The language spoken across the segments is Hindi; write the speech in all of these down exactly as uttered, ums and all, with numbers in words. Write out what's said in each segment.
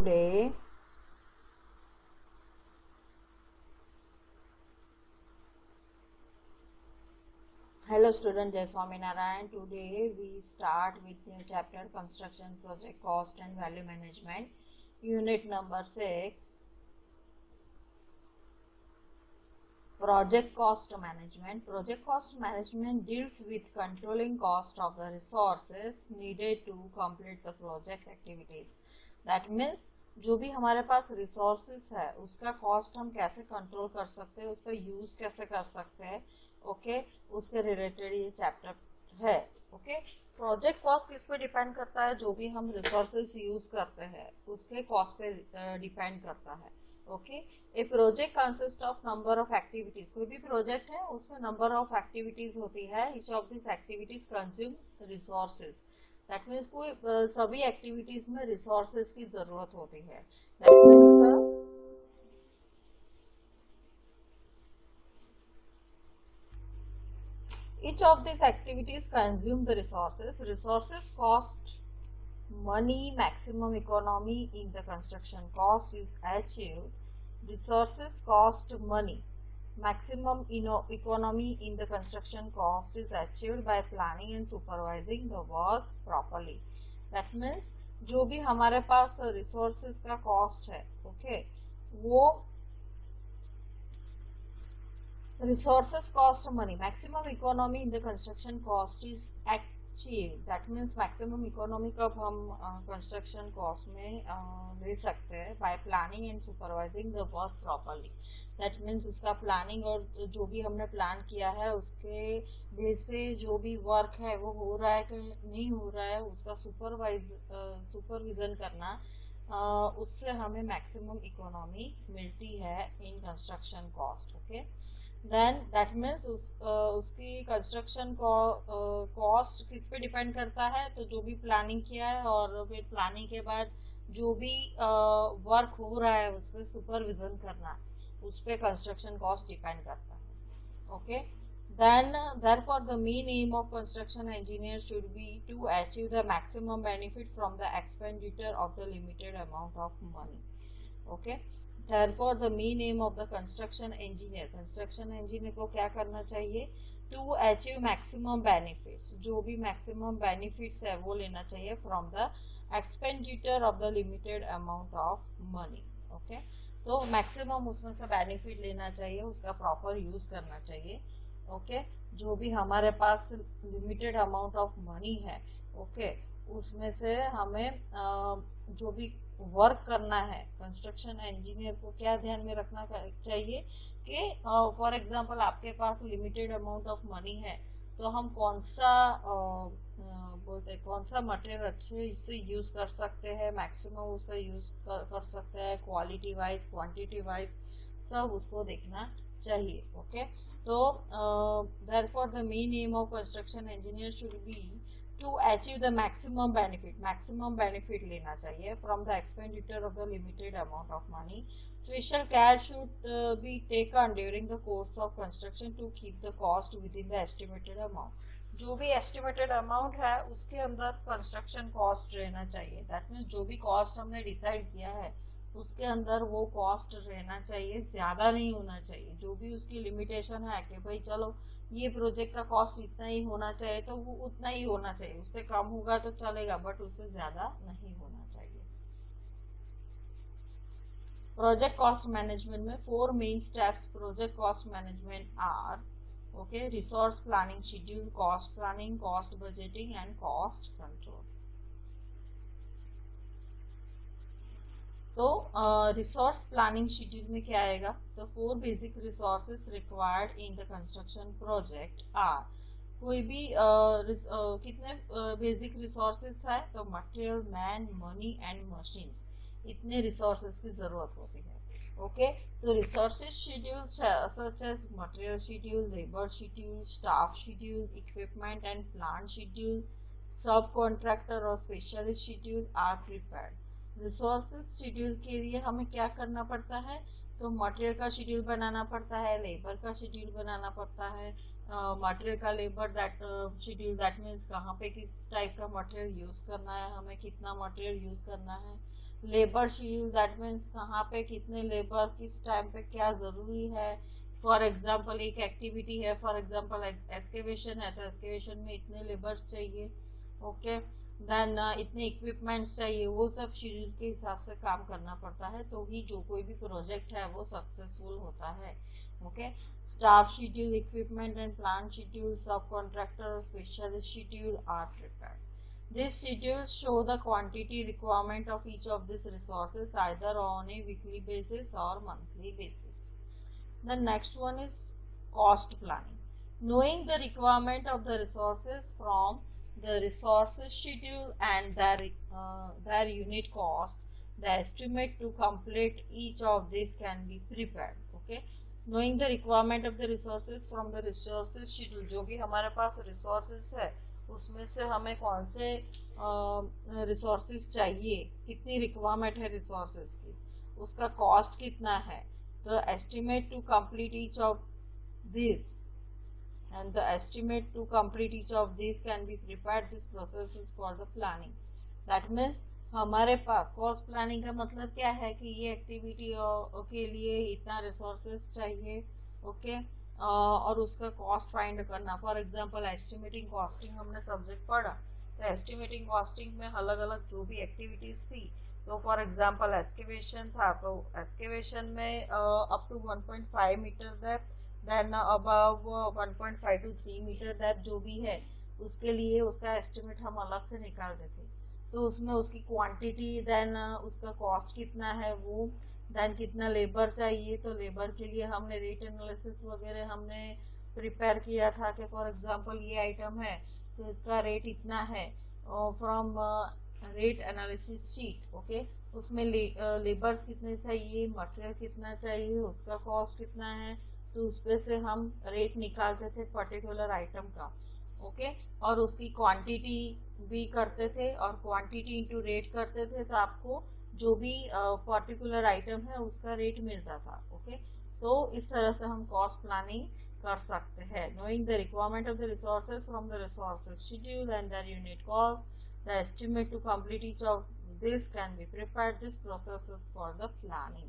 today hello student, Jai Swaminarayan. Today we start with new chapter construction project cost and value management, unit number six, project cost management. Project cost management deals with controlling cost of the resources needed to complete the project activities. That means जो भी हमारे पास रिसोर्सेस है उसका कॉस्ट हम कैसे कंट्रोल कर सकते हैं, उसका यूज कैसे कर सकते हैं, ओके okay? उसके रिलेटेड ये चैप्टर है. ओके, प्रोजेक्ट कॉस्ट किस पे डिपेंड करता है? जो भी हम रिसोर्सेस यूज करते हैं उसके कॉस्ट पे डिपेंड करता है. Okay, a project consist of number of activities. कोई भी प्रोजेक्ट है उसमें नंबर ऑफ एक्टिविटीज होती है. Each of this activities consume resources. That means कोई uh, सभी एक्टिविटीज में रिसोर्सेज की जरूरत होती है. Each of these activities consume the resources. Resources cost money. Maximum economy in the construction cost is achieved. Resources cost money. Maximum economy in the construction cost is achieved by planning and supervising the work properly. That means जो भी हमारे पास resources का cost है, okay, वो resources cost money. Maximum economy in the construction cost is achieved. That means maximum economy कब हम uh, construction cost में uh, ले सकते हैं by planning and supervising the work properly. That means उसका प्लानिंग और जो भी हमने प्लान किया है उसके बेस पे जो भी वर्क है वो हो रहा है कि नहीं हो रहा है उसका सुपरवाइज सुपरविजन करना, uh, उससे हमें मैक्सिमम इकोनॉमी मिलती है in construction cost. Okay, then that means उस, uh, उसकी कंस्ट्रक्शन कॉस्ट किस पे डिपेंड करता है? तो जो भी प्लानिंग किया है और फिर प्लानिंग के बाद जो भी वर्क uh, हो रहा है उस पर सुपरविजन करना, उस पे कंस्ट्रक्शन कॉस्ट डिपेंड करता है. Okay, then therefore the main aim of construction engineer should be to achieve the maximum benefit from the expenditure of the limited amount of money. Okay, therefore the main aim of the construction engineer, construction engineer को क्या करना चाहिए? To achieve maximum benefits. जो भी मैक्सिमम बेनिफिट्स है वो लेना चाहिए from the expenditure of the limited amount of money. Okay, तो मैक्सिमम उसमें से बेनिफिट लेना चाहिए, उसका प्रॉपर यूज करना चाहिए. Okay okay? जो भी हमारे पास लिमिटेड अमाउंट ऑफ मनी है, ओके okay? उसमें से हमें आ, जो भी वर्क करना है कंस्ट्रक्शन इंजीनियर को क्या ध्यान में रखना चाहिए कि फॉर एग्जांपल आपके पास लिमिटेड अमाउंट ऑफ मनी है तो हम कौन सा आ, बोलते हैं कौन सा मटेरियल अच्छे से यूज कर सकते हैं, मैक्सिमम उसका यूज कर, कर सकते हैं, क्वालिटी वाइज क्वांटिटी वाइज सब उसको देखना चाहिए. ओके, तो therefore the main aim of construction engineer should be to achieve the maximum benefit. Maximum benefit लेना चाहिए from the expenditure of the limited amount of money. Special care should uh, be taken during the course of construction to keep the cost within the estimated amount. जो भी एस्टिमेटेड अमाउंट है उसके अंदर कंस्ट्रक्शन कॉस्ट रहना चाहिए. दैट मीन्स जो भी कॉस्ट हमने डिसाइड किया है उसके अंदर वो कॉस्ट रहना चाहिए, ज्यादा नहीं होना चाहिए. जो भी उसकी लिमिटेशन है कि भाई चलो ये प्रोजेक्ट का कॉस्ट इतना ही होना चाहिए तो वो उतना ही होना चाहिए, उससे कम होगा तो चलेगा बट उससे ज्यादा नहीं होना चाहिए. प्रोजेक्ट कॉस्ट मैनेजमेंट में four main steps project cost management are okay, resource planning, schedule, cost planning, cost budgeting and cost control. तो रिसोर्स प्लानिंग शेड्यूल में क्या आएगा? तो four basic resources required in the construction project are. कोई भी uh, uh, कितने बेसिक रिसोर्सेस है? तो material, man, money and machine. इतने रिसोर्सेस की जरूरत होती है. ओके, तो resources schedule such as material schedule, labour schedule, staff schedule, equipment and plant schedule, sub contractor और specialist schedule are prepared. Resources schedule के लिए हमें क्या करना पड़ता है? तो मटेरियल का शेड्यूल बनाना पड़ता है, लेबर का शेड्यूल बनाना पड़ता है. मटेरियल uh, का labour that schedule, that means कहाँ पे किस टाइप का मटेरियल यूज करना है, हमें कितना मटेरियल यूज करना है, लेबर शेड्यूल, दैट मीन्स कहाँ पे कितने लेबर किस टाइम पे क्या ज़रूरी है। फॉर एग्जांपल एक एक्टिविटी है, फॉर एग्जांपल एक्सकेवेशन है, तो एक्सकेवेशन में इतने लेबर चाहिए, ओके। देन इतने इक्विपमेंट्स चाहिए, वो सब शेड्यूल के हिसाब से काम करना पड़ता है, तो ही जो कोई भी प्रोजेक्ट है वो सक्सेसफुल होता है, okay. Staff schedule, equipment and plan schedule, sub contractor specialist schedule are prepared. These schedules show the quantity requirement of each of these resources either on a weekly basis or monthly basis. The next one is cost planning. Knowing the requirement of the resources from the resources schedule and their, uh, their unit cost, the estimate to complete each of these can be prepared. Okay. Knowing the requirement of the resources from the resources schedule, जो भी हमारे पास resources है उसमें से हमें कौन से रिसोर्सेज चाहिए, कितनी रिक्वायरमेंट है रिसोर्सेज की, उसका कॉस्ट कितना है, the estimate to complete each of this and the estimate to complete each of this can be prepared. This process is for the planning. That means हमारे पास कॉस्ट प्लानिंग का मतलब क्या है कि ये एक्टिविटी के लिए इतना रिसोर्सेज चाहिए, ओके okay? Uh, और उसका कॉस्ट फाइंड करना. फॉर एग्जांपल एस्टिमेटिंग कॉस्टिंग हमने सब्जेक्ट पढ़ा, तो एस्टिमेटिंग कॉस्टिंग में अलग अलग जो भी एक्टिविटीज थी, तो फॉर एग्जांपल एक्सकेवेशन था, तो एक्सकेवेशन में up to one point five metre depth, then above one point five to three metre depth जो भी है, उसके लिए उसका एस्टिमेट हम अलग से निकालते थे. तो उसमें उसकी क्वांटिटी, देन उसका कॉस्ट कितना है वो, देन कितना लेबर चाहिए, तो लेबर के लिए हमने रेट एनालिसिस वगैरह हमने प्रिपेयर किया था कि फॉर एग्जांपल ये आइटम है तो इसका रेट इतना है from rate analysis sheet, okay. उसमें ले, लेबर कितने चाहिए, मटेरियल कितना चाहिए, उसका कॉस्ट कितना है, तो उस पे से हम रेट निकालते थे पर्टिकुलर आइटम का, ओके okay? और उसकी क्वांटिटी भी करते थे और क्वांटिटी इंटू रेट करते थे, तो आपको जो भी पर्टिकुलर uh, आइटम है उसका रेट मिलता था, ओके okay? तो इस तरह से हम कॉस्ट प्लानिंग कर सकते हैं. Knowing the requirement of the resources from the resources schedule and their unit cost, the estimate to complete each of this can be prepared. This process is for the planning.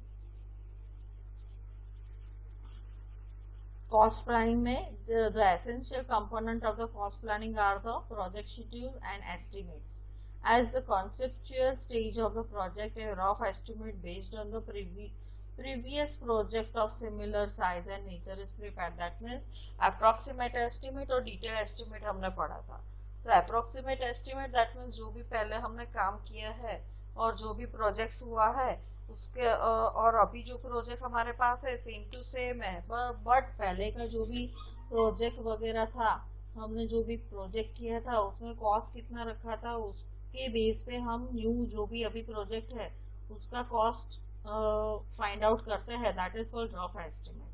Cost planning में the, the essential component of the cost planning are the project schedule and estimates. As the conceptual stage of the project, a rough estimate based on the previ previous project of similar size and nature is prepared. That means approximate estimate और detail estimate हमने पढ़ा था. तो approximate estimate that means जो भी पहले हमने काम किया है और जो भी projects हुआ है उसके और अभी जो प्रोजेक्ट हमारे पास है सेम टू सेम है, बट पहले का जो भी प्रोजेक्ट वगैरह था, हमने जो भी प्रोजेक्ट किया था उसमें कॉस्ट कितना रखा था, उसके बेस पे हम न्यू जो भी अभी प्रोजेक्ट है उसका कॉस्ट फाइंड आउट करते हैं. That is called rough estimate.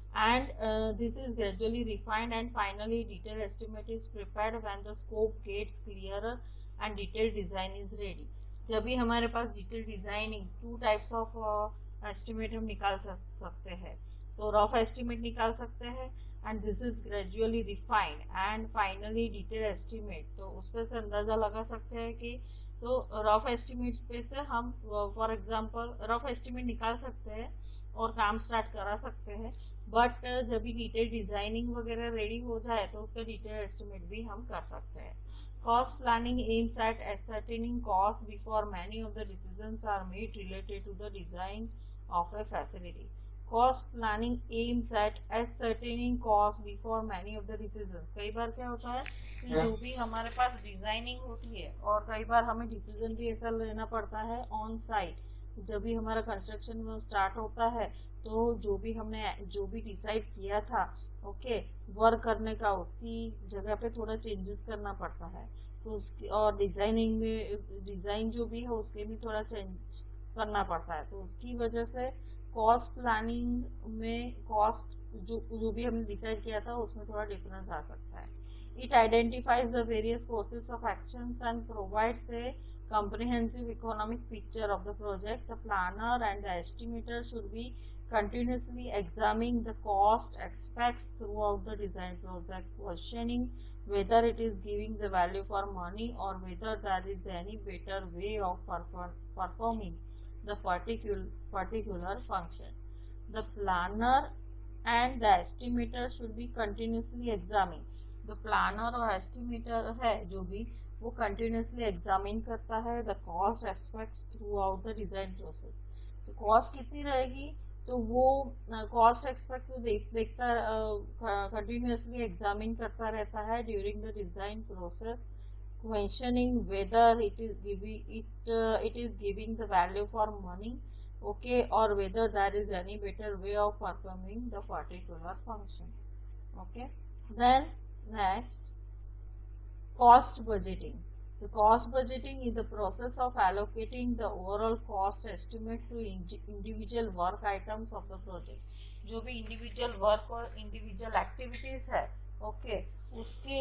And this is gradually refined and finally detail estimate is prepared when the scope gets clearer and detail design is ready. जब भी हमारे पास detail designing, two types of estimate हम निकाल सकते हैं. तो रफ एस्टिमेट निकाल सकते हैं and this is gradually refined and finally detail estimate. तो उस पर से अंदाजा लगा सकते हैं कि तो रफ एस्टिमेट पे से हम फॉर एग्जांपल रफ एस्टिमेट निकाल सकते हैं और काम स्टार्ट करा सकते हैं, बट जब भी डिटेल डिजाइनिंग वगैरह रेडी हो जाए तो उसका डिटेल एस्टिमेट भी हम कर सकते हैं. Cost planning aims at ascertaining cost before many of the decisions are made related to the design of a facility. Cost planning aims at ascertaining cost before many of the decisions. कई बार क्या होता है कि जो भी हमारे पास डिजाइनिंग होती है और कई बार हमें डिसीजन भी ऐसा लेना पड़ता है ऑन साइट. जब भी हमारा कंस्ट्रक्शन स्टार्ट होता है तो जो भी हमने जो भी डिसाइड किया था ओके okay, वर्क करने का, उसकी जगह पे थोड़ा चेंजेस करना पड़ता है. तो उसकी और डिजाइनिंग में डिजाइन जो भी है उसके भी थोड़ा चेंज करना पड़ता है. तो उसकी वजह से कॉस्ट प्लानिंग में कॉस्ट जो जो भी हमने डिसाइड किया था उसमें थोड़ा डिफरेंस आ सकता है. It identifies the various courses of actions and provides a comprehensive economic picture of the project. The planner and the estimator should be continuously examining the cost aspects throughout the design project, questioning whether it is giving the value for money or whether there is any better way of perform, performing the particular particular function. The planner and the estimator should be continuously examined. The planner और estimator है जो भी वो continuously examine करता है the cost aspects throughout the design process. तो cost कितनी रहेगी, तो वो कॉस्ट एक्सपेक्ट को देख देखता कंटिन्यूसली एग्जामिन करता रहता है during the design process, questioning whether it is giving it it is giving the value for money, okay, और whether there is any better way of performing the particular function. Okay, then next, cost budgeting. The cost budgeting is the process of allocating the overall cost estimate to individual work items of the project. जो भी individual work और individual activities है, ओके, उसके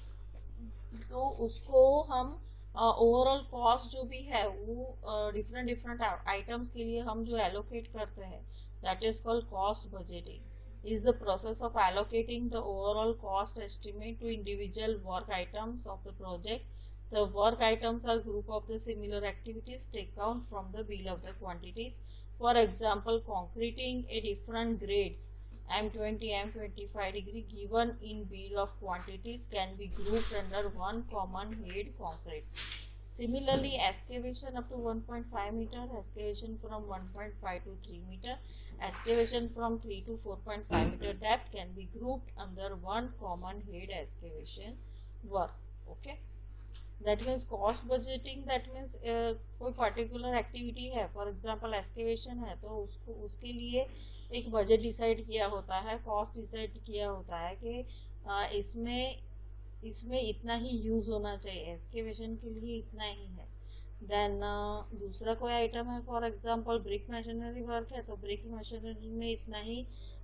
तो उसको हम ओवरऑल कॉस्ट जो भी है वो डिफरेंट डिफरेंट आइटम्स के लिए हम जो एलोकेट करते हैं, that is called cost budgeting. is the process of allocating the overall cost estimate to individual work items of the project. The work items are group of the similar activities taken from the bill of the quantities. For example, concreting a different grades M twenty, M twenty-five degree given in bill of quantities can be grouped under one common head concrete. Similarly, excavation up to one point five meter, excavation from one point five to three meter, excavation from three to four point five meter depth can be grouped under one common head excavation work. Okay, that means cost budgeting, that means uh, कोई particular activity है, for example excavation है, तो उसको उसके लिए एक बजट डिसाइड किया होता है, कॉस्ट डिसाइड किया होता है कि uh, इसमें इसमें इतना ही यूज होना चाहिए, एक्सकेवेशन के लिए इतना ही है. देन uh, दूसरा कोई आइटम है, for example brick machinery work है, तो ब्रिक मशीनरी में इतना ही,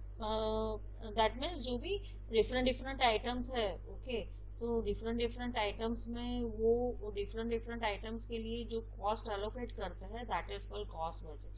दैट uh, मीन्स जो भी डिफरेंट डिफरेंट आइटम्स है, ओके, तो डिफरेंट डिफरेंट आइटम्स में वो डिफरेंट डिफरेंट आइटम्स के लिए जो कॉस्ट एलोकेट करते हैं, that is called cost budget.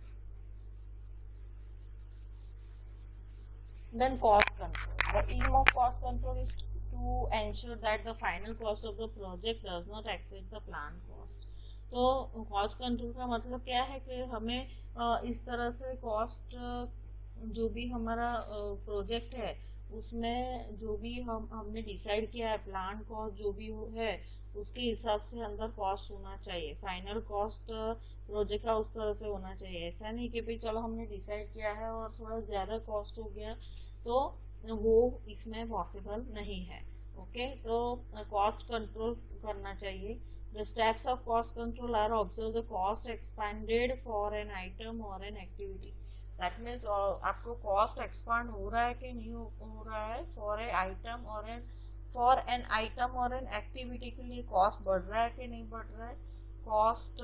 Then cost control. The aim of cost control is to ensure that the final cost of the project does not exceed the planned cost. तो कॉस्ट कंट्रोल का मतलब क्या है कि हमें इस तरह से कॉस्ट जो भी हमारा प्रोजेक्ट है उसमें जो भी हम हमने डिसाइड किया है, प्लान कॉस्ट जो भी है उसके हिसाब से अंदर कॉस्ट होना चाहिए, फाइनल कॉस्ट प्रोजेक्ट का उस तरह से होना चाहिए. ऐसा नहीं कि भाई चलो हमने डिसाइड किया है और थोड़ा ज़्यादा कॉस्ट हो गया तो वो इसमें पॉसिबल नहीं है. ओके, तो कॉस्ट कंट्रोल करना चाहिए. The steps of cost control are observe the cost expended for an item और एन एक्टिविटी. दैट मीन्स आपको कॉस्ट एक्सपांड हो रहा है कि नहीं हो, हो रहा है फॉर ए आइटम और एन फॉर एन आइटम और एन एक्टिविटी के लिए कॉस्ट बढ़ रहा है कि नहीं बढ़ रहा है, कॉस्ट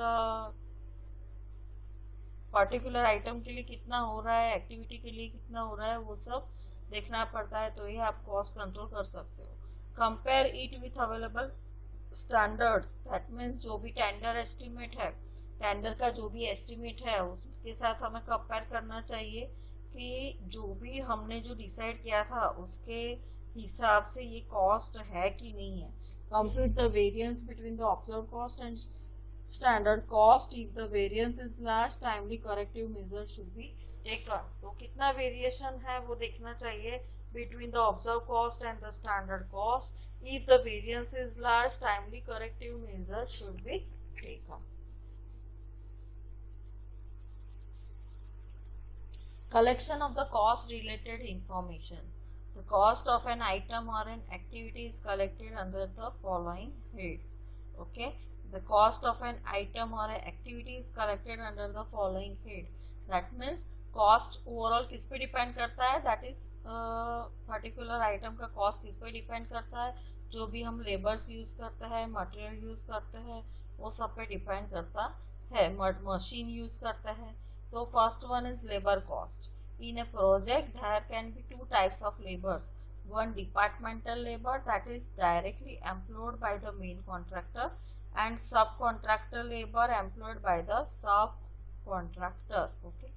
पर्टिकुलर आइटम के लिए कितना हो रहा है, एक्टिविटी के लिए कितना हो रहा है, वो सब देखना पड़ता है, तो ये आप कॉस्ट कंट्रोल कर सकते हो. Compare it with available standards. That means जो भी टेंडर एस्टिमेट है, टेंडर का जो भी एस्टिमेट है उसके साथ हमें कंपेयर करना चाहिए कि जो भी हमने जो डिसाइड किया था उसके हिसाब से ये कॉस्ट है कि नहीं है. Compute the variance between the observe cost and standard cost. If the variance is large, timely corrective measure should be taken. तो कितना वेरिएशन है वो देखना चाहिए between the observed cost and the standard cost. If the variance is large, timely corrective measures should be taken. Collection of the cost related information. The cost of an item or an activity is collected under the following heads. Okay, the cost of an item or an activity is collected under the following head. That means cost overall किस पे डिपेंड करता है, दैट इज पर्टिकुलर आइटम का कॉस्ट किस पे डिपेंड करता है, जो भी हम लेबर्स यूज करते हैं, मटेरियल यूज करते हैं, वो सब पे डिपेंड करता है, मशीन यूज करते हैं. तो first one is labour cost. In a project there can be two types of labours. One departmental labour that is directly employed by the main contractor and sub contractor labour employed by the sub contractor. Okay,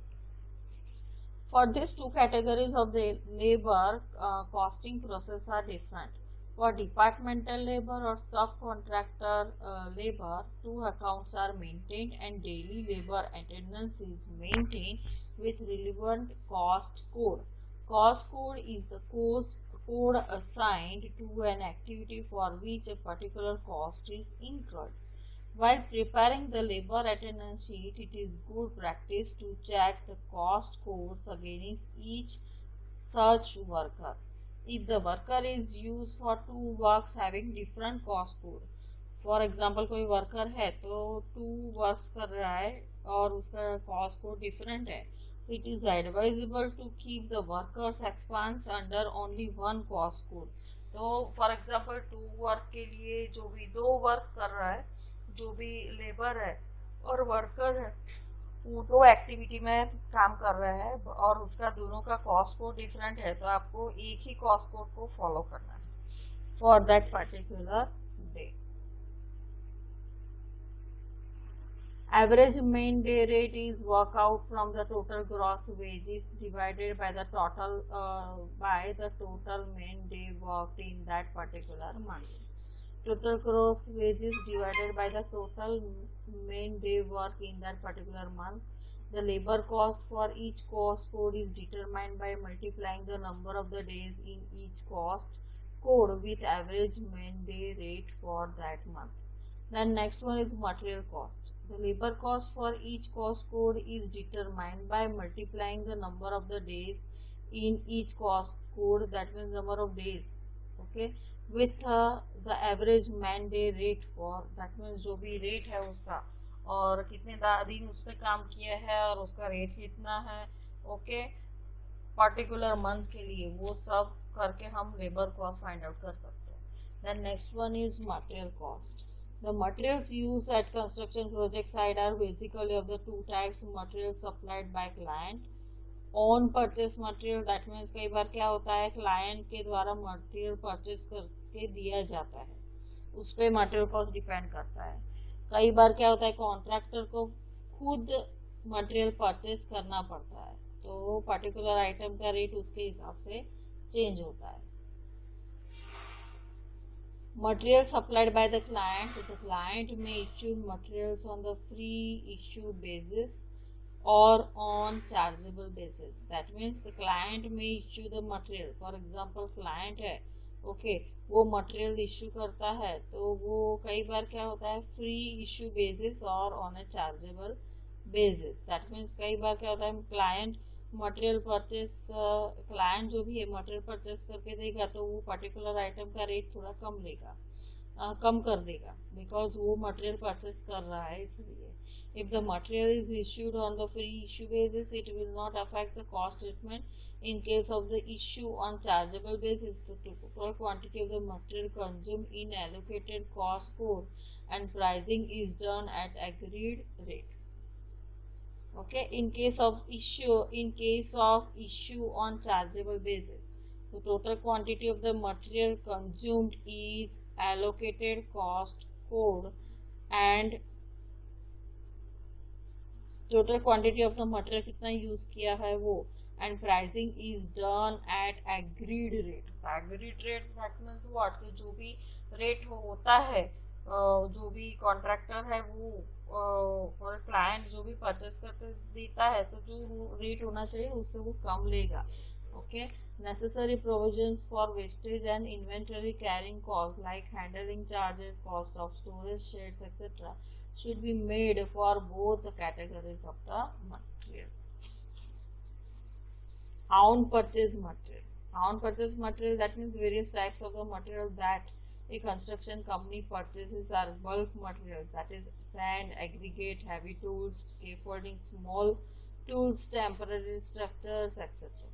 for these two categories of the labor, uh, costing process are different. For departmental labor or subcontractor uh, labor, two accounts are maintained and daily labor attendance is maintained with relevant cost code. Cost code is the cost code assigned to an activity for which a particular cost is incurred. While preparing the labor attendance sheet, it is good practice to check the cost codes against each such worker. If the worker is used for two works having different cost code, for example कोई वर्कर है तो टू वर्क्स कर रहा है और उसका कॉस्ट कोड डिफरेंट है, it is advisable to keep the workers expense under only one cost code. तो फॉर एग्जाम्पल टू वर्क के लिए जो भी दो वर्क कर रहा है, जो भी लेबर है और वर्कर है, वो दो एक्टिविटी में काम कर रहा है और उसका दोनों का कॉस्ट कोड डिफरेंट है, तो आपको एक ही कॉस्ट कोड को फॉलो करना है for that particular day. Average main day rate is work out from the total gross wages divided by the total uh, by the total main day worked in that particular month. Total gross wages divided by the total main day work in that particular month. The labor cost for each cost code is determined by multiplying the number of the days in each cost code with average main day rate for that month. Then next one is material cost. The labor cost for each cost code is determined by multiplying the number of the days in each cost code, that means number of days, okay, with uh, the average man day rate for, that means जो भी रेट है उसका और कितने दिन उसने काम किया है और उसका रेट कितना है, ओके, पर्टिकुलर मंथ के लिए, वो सब करके हम लेबर कॉस्ट फाइंड आउट कर सकते हैं. Then next one is material cost. The materials used at construction project site are basically of the two types: materials supplied by client, on purchase material, that means कई बार क्या होता है, क्लाइंट के द्वारा मटेरियल परचेस करके दिया जाता है, उस पर मटेरियल कॉस्ट डिपेंड करता है. कई बार क्या होता है, कॉन्ट्रैक्टर को खुद मटेरियल परचेस करना पड़ता है, तो पर्टिकुलर आइटम का रेट उसके हिसाब से चेंज होता है. Material supplied by the client. The client may issue materials on the free issue basis or on chargeable basis. That means the client may issue the material. For example, client है, okay, वो material issue करता है, तो वो कई बार क्या होता है, free issue basis और on a chargeable basis. That means कई बार क्या होता है, client मटेरियल परचेस, क्लाइंट जो भी है मटेरियल परचेस करके देगा तो वो पर्टिकुलर आइटम का रेट थोड़ा कम लेगा, uh, कम कर देगा, बिकॉज वो मटेरियल परचेस कर रहा है इसलिए. If the material is issued on the free issue basis, it will not affect the cost statement. In case of the issue on chargeable basis, the total quantity of the material consumed in allocated cost code and pricing is done at agreed rate. Okay, in case of issue in case of issue on chargeable basis, the total quantity of the material consumed is allocated cost code and total quantity of the material कितना यूज किया है वो, and pricing is done at agreed rate. Agreed rate that means what, जो भी रेट होता है, जो भी कॉन्ट्रैक्टर है वो और क्लाइंट जो भी परचेस करके देता है, तो जो रेट होना चाहिए उससे वो कम लेगा. Okay, necessary provisions for wastage and inventory carrying cost like handling charges, cost of storage sheds etcetera should be made for both the categories of the material. On purchase material. On purchase material, that means various types of the material that a construction company purchases are bulk materials, that is sand, aggregate, heavy tools, scaffolding, small tools, temporary structures, et cetera.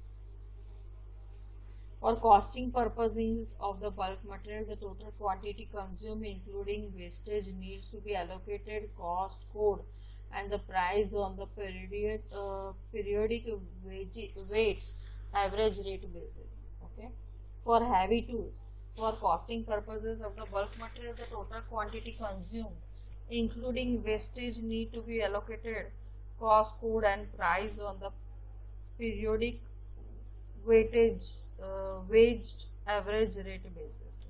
For costing purposes of the bulk material, the total quantity consumed including wastage needs to be allocated cost code and the price on the period uh, periodic wage, weights average rate basis. Okay. For heavy tools, for costing purposes of the bulk material, the total quantity consumed including wastage need to be allocated cost code and price on the periodic weightage uh, waged average rate basis.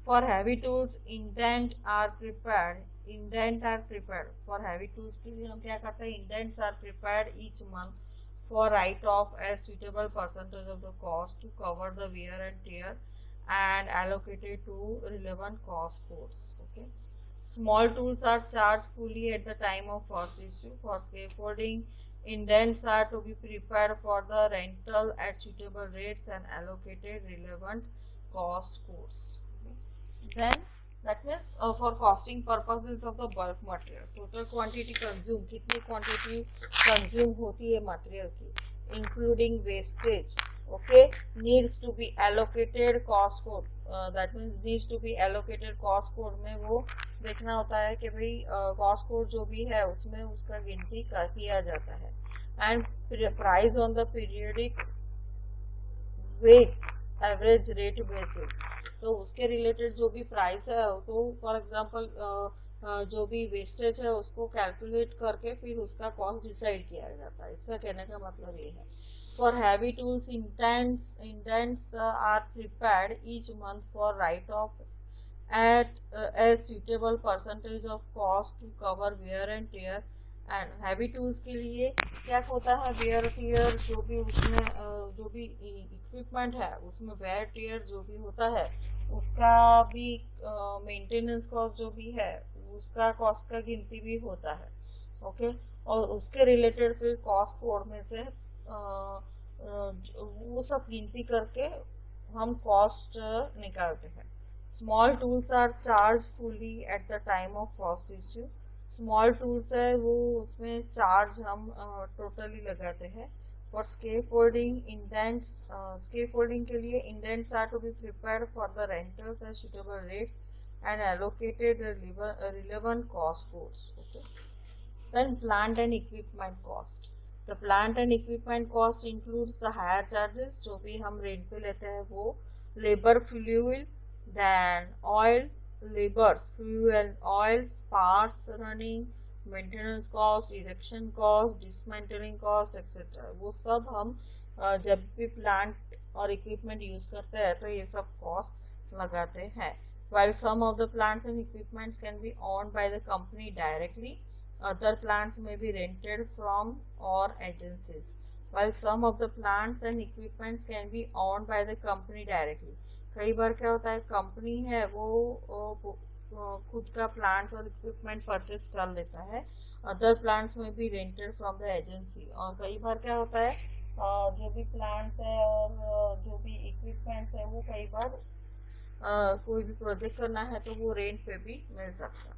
For heavy tools, indent are prepared. Indent are prepared. For heavy tools के लिए हम क्या करते हैं? Indents are prepared each month for write-off as suitable percentage of the cost to cover the wear and tear and allocated to relevant cost codes. Okay. Small tools are charged fully at the time of first issue. For scaffolding, indents are to be prepared for the rental at suitable rates and allocated relevant cost codes. Then that means uh, for costing purposes of the bulk material, total quantity consume, कितनी quantity consume होती है material की, including wastage, okay, needs to be allocated cost code. uh, that means needs to be allocated cost code में वो देखना होता है कि भाई cost code जो भी है उसमें उसका गिनती किया जाता है. And price on the periodic rates, average rate basis, तो उसके रिलेटेड जो भी प्राइस है तो फॉर एग्जांपल जो भी वेस्टेज है उसको कैलकुलेट करके फिर उसका कॉस्ट डिसाइड किया जाता है. इसका कहने का मतलब ये है. For heavy tools, indents indents are prepared each month for write off at as suitable percentage of cost to cover wear and tear. And heavy tools के लिए क्या होता है? वेयर टीयर जो भी उसमें जो भी इक्विपमेंट है उसमें वेयर टीयर जो भी होता है उसका भी मेंटेनेंस कॉस्ट जो भी है उसका कॉस्ट का गिनती भी होता है. ओके. और उसके रिलेटेड फिर कॉस्ट कोड में से आ, आ, वो सब गिनती करके हम कॉस्ट निकालते हैं. Small tools are charge fully at the time of first issue. Small tools है वो उसमें चार्ज हम टोटली uh, लगाते हैं. फॉर स्केफोल्डिंग, इंडेंट्स, स्केफोल्डिंग के लिए indents are to be prepared for the rentals at suitable rates and allocated relevant cost codes. Okay. Then plant and equipment cost. The plant and equipment cost includes the hire charges जो भी हम रेंट पे लेते हैं वो, labour, fuel, then oil, labors, fuel, oil, parts running, maintenance cost, erection cost, dismantling cost, et cetera. वो सब हम जब भी प्लांट और इक्विपमेंट यूज करते हैं तो ये सब कॉस्ट लगाते हैं. While some of the plants and equipments can be owned by the company directly, other plants may be rented from or agencies. While some of the plants and equipments can be owned by the company directly. कई बार क्या होता है, कंपनी है वो, वो खुद का प्लांट्स और इक्विपमेंट परचेस कर लेता है. अदर प्लांट्स में भी रेंटेड फ्रॉम द एजेंसी. और कई बार क्या होता है जो भी प्लांट्स है और जो भी इक्विपमेंट्स है वो कई बार कोई भी प्रोजेक्ट करना है तो वो रेंट पे भी मिल सकता है.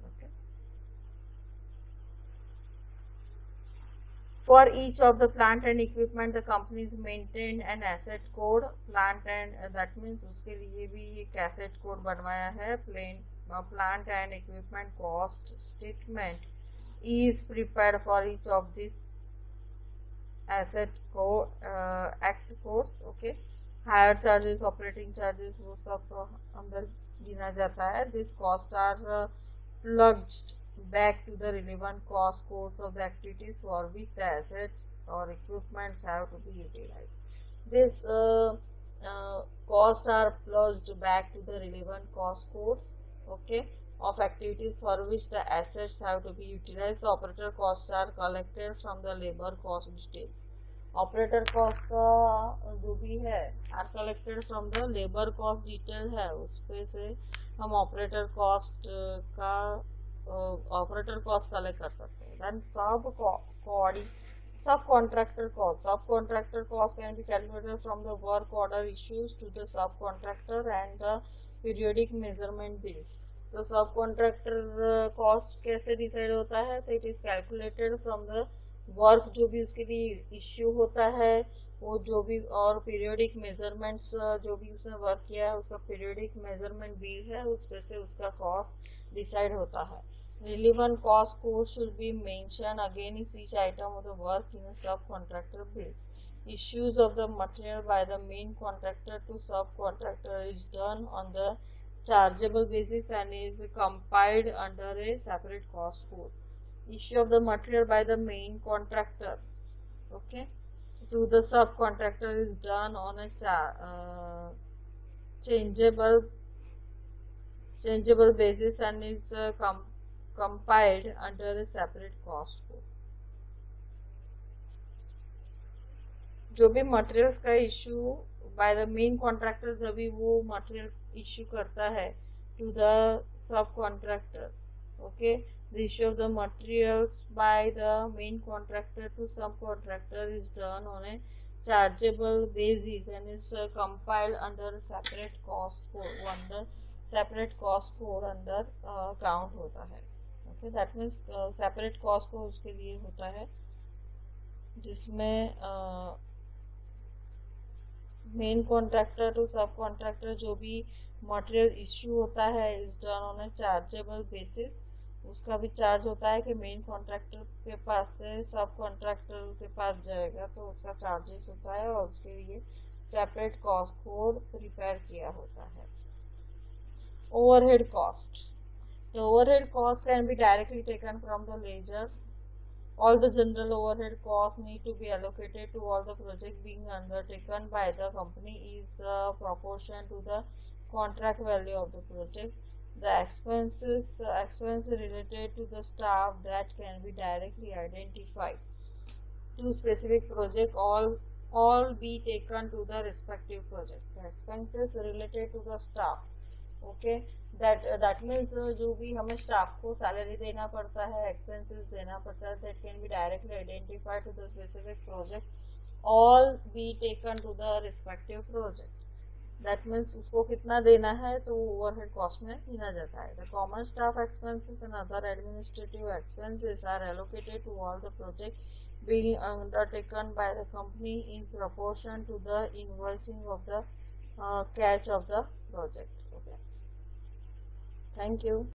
For each of the plant and equipment, the companies maintain an asset code. Plant and uh, that means उसके लिए भी एक asset code बनवाया है. Plain uh, plant and equipment cost statement is prepared for each of these asset code uh, act codes. Okay. Higher charges, operating charges वो सब अंदर गिना जाता है. These costs are uh, plugged back to the relevant cost codes of the activities for which the assets or equipments have to be utilized. These uh, uh, costs are plugged back to the relevant cost codes, okay, of activities for which the assets have to be utilized. The operator costs are collected from the labor cost details. Operator cost का जो भी है are collected from the labor cost detail है, उस पे से हम operator cost का ऑपरेटर कॉस्ट कलेक्ट कर सकते हैं. देन सब कॉडी sub contractor cost. Sub contractor cost can be calculated from the work order issues to the sub contractor and the periodic measurement bills. तो सब कॉन्ट्रैक्टर कॉस्ट कैसे डिसाइड होता है? तो it is calculated from the work जो भी उसके लिए इश्यू होता है वो जो भी, और पीरियोडिक मेजरमेंट्स जो भी उसने वर्क किया है उसका पीरियोडिक मेजरमेंट बिल है उस पे से उसका कॉस्ट डिसाइड होता है. Relevant cost code should be mentioned against each item of the work in a subcontractor bills. Issues of the material by the main contractor to subcontractor is done on the chargeable basis and is compiled under a separate cost code. Issue of the material by the main contractor, okay, to the subcontractor is done on a char uh, changeable changeable basis and is uh, com compiled under a separate cost code. जो भी मटेरियल्स का issue by the main contractor जब भी वो मटेरियल इशू करता है to the sub contractor, okay, the issue of the materials by the main contractor to subcontractor is done on a chargeable basis and is uh, compiled under separate cost code, under separate cost code under uh, count होता है. Okay, that means uh, separate cost code उसके लिए होता है जिसमें main contractor to sub contractor जो भी मटेरियल इश्यू होता है is done on a chargeable basis. उसका भी चार्ज होता है कि मेन कॉन्ट्रैक्टर के पास से सब कॉन्ट्रैक्टर के पास जाएगा तो उसका चार्जेस होता है और उसके लिए सेपरेट कॉस्ट कोड प्रिपेयर किया होता है. Overhead cost. The overhead cost can be directly taken from the ledgers. All the general overhead costs need to be allocated to all the project being undertaken by the company is the proportion to the contract value of the project. The expenses uh, expense related to the staff that can be directly identified to specific project all all be taken to the respective project. The expenses related to the staff, okay, that uh, that means uh, जो भी हमें स्टाफ को सैलरी देना पड़ता है, एक्सपेंसेस देना पड़ता है, that can be directly identified to the specific project, all be taken to the respective project. That means उसको कितना देना है तो ओवरहेड कॉस्ट में गिना जाता है. The common staff expenses and other administrative expenses are allocated to all the project being undertaken by the company in proportion to the invoicing of the uh, cash of the project. Okay. Thank you.